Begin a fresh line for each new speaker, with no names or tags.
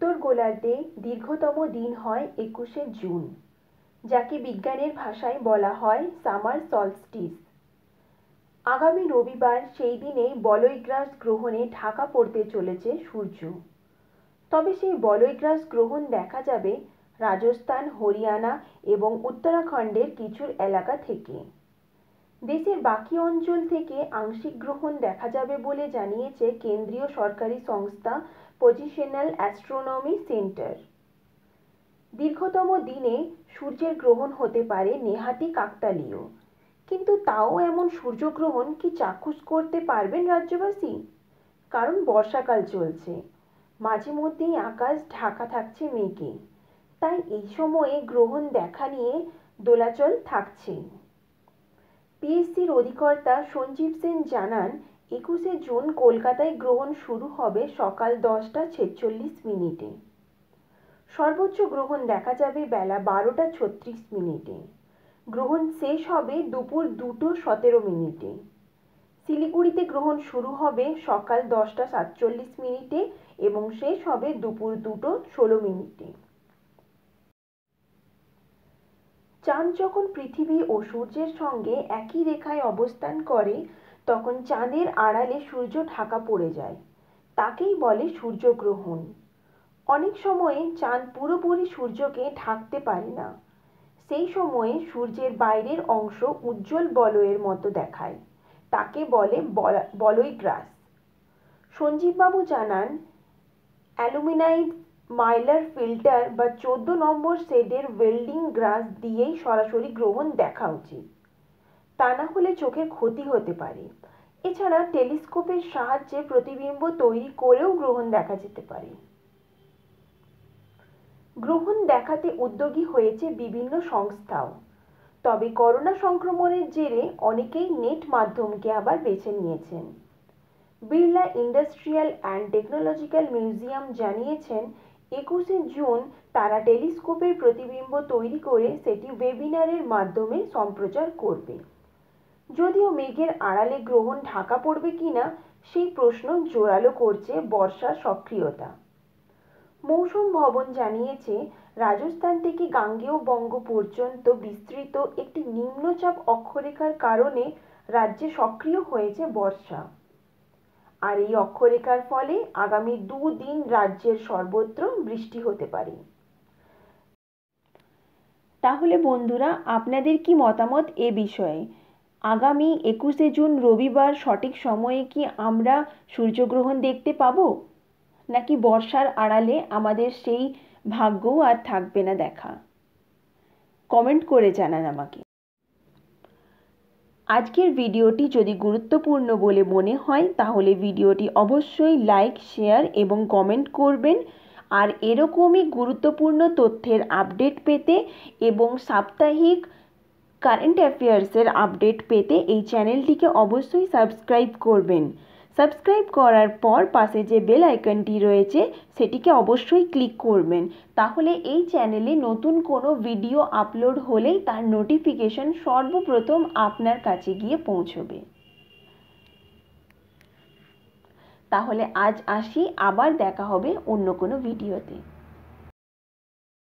উত্তর গোলার্ধে দীর্ঘতম দিন হয় 21শে জুন, যাকে বিজ্ঞানের ভাষায় বলা হয় সামার সলস্টিস। আগামী রবিবার সেই দিনেই বলয়গ্রাস গ্রহণে ঢাকা পড়তে চলেছে সূর্য। তবে সেই বলয়গ্রাস গ্রহণ দেখা যাবে রাজস্থান, হরিয়ানা এবং উত্তরাখণ্ডের কিছু এলাকা থেকে। দেশের বাকি অঞ্চল থেকে আংশিক গ্রহণ দেখা যাবে বলে জানিয়েছে কেন্দ্রীয় সরকারি সংস্থা পজিশনাল অ্যাস্ট্রোনমি সেন্টার। দীর্ঘতম দিনে সূর্যের গ্রহণ হতে পারে নেহাতি কাকতালীয়, কিন্তু তাও এমন সূর্যগ্রহণ কি চাক্ষুষ করতে পারবেন রাজ্যবাসী? কারণ বর্ষাকাল চলছে, মাঝে মধ্যেই আকাশ ঢাকা থাকছে মেঘে, তাই এই সময়ে গ্রহণ দেখা নিয়ে দোলাচল থাকছে। পিএসসির অধিকর্তা সঞ্জীব সেন জানান, 21শে জুন কলকাতায় গ্রহণ শুরু হবে সকাল 10টা 46 মিনিটে। সর্বোচ্চ গ্রহণ দেখা যাবে বেলা 12টা 36 মিনিটে। গ্রহণ শেষ হবে দুপুর 2টো 17 মিনিটে। শিলিগুড়িতে গ্রহণ শুরু হবে সকাল 10টা 47 মিনিটে এবং শেষ হবে দুপুর 2টো 16 মিনিটে। চাঁদ যখন পৃথিবী ও সূর্যের সঙ্গে একই রেখায় অবস্থান করে তখন চাঁদের আড়ালে সূর্য ঢাকা পড়ে যায়, তাকেই বলে সূর্যগ্রহণ। অনেক সময়ে চাঁদ পুরোপুরি সূর্যকে ঢাকতে পারে না, সেই সময়ে সূর্যের বাইরের অংশ উজ্জ্বল বলয়ের মতো দেখায়, তাকে বলে বলয়গ্রাস। সঞ্জীববাবু জানান, অ্যালুমিনাইড মাইলার ফিল্টার বা 14 নম্বর শেডের ওয়েল্ডিং গ্লাস দিয়েই সরাসরি গ্রহণ দেখা উচিত, তা না হলে চোখের ক্ষতি হতে পারে। এছাড়া টেলিস্কোপের সাহায্যে প্রতিবিম্ব তৈরি করেও গ্রহণ দেখা যেতে পারে। গ্রহণ দেখাতে উদ্যোগী হয়েছে বিভিন্ন সংস্থাও, তবে করোনা সংক্রমণের জেরে অনেকেই নেট মাধ্যমকে আবার বেছে নিয়েছেন। Birla industrial and technological museum জানিয়েছেন, 21শে জুন তারা টেলিস্কোপের প্রতিবিম্ব তৈরি করে সেটি ওয়েবিনারের মাধ্যমে সম্প্রচার করবে। যদিও মেঘের আড়ালে গ্রহণ ঢাকা পড়বে কিনা সেই প্রশ্ন জোরালো করছে বর্ষার সক্রিয়তা। মৌসুম ভবন জানিয়েছে, রাজস্থান থেকে গাঙ্গেয় বঙ্গ পর্যন্ত বিস্তৃত একটি নিম্নচাপ অক্ষরেখার কারণে রাজ্যে সক্রিয় হয়েছে বর্ষা। আর এই অক্ষরেখার ফলে আগামী 2 দিন রাজ্যের সর্বত্র বৃষ্টি হতে পারে। তাহলে বন্ধুরা, আপনাদের কি মতামত এ বিষয়ে? আগামী 21শে জুন রবিবার সঠিক সময়ে কি আমরা সূর্যগ্রহণ দেখতে পাবো, নাকি বর্ষার আড়ালে আমাদের সেই ভাগ্যও আর থাকবে না দেখা? কমেন্ট করে জানান আমাকে। আজকের ভিডিওটি যদি গুরুত্বপূর্ণ বলে মনে হয় তাহলে ভিডিওটি অবশ্যই লাইক, শেয়ার এবং কমেন্ট করবেন। আর এরকমই গুরুত্বপূর্ণ তথ্যের আপডেট পেতে এবং সাপ্তাহিক কারেন্ট অ্যাফেয়ার্সের আপডেট পেতে এই চ্যানেলটিকে অবশ্যই সাবস্ক্রাইব করবেন। সাবস্ক্রাইব করার পর পাশে যে বেল আইকনটি রয়েছে সেটিকে অবশ্যই ক্লিক করবেন, তাহলে এই চ্যানেলে নতুন কোনো ভিডিও আপলোড হলেই তার নোটিফিকেশন সর্বপ্রথম আপনার কাছে গিয়ে পৌঁছবে। তাহলে আজ আসি, আবার দেখা হবে অন্য কোনো ভিডিওতে।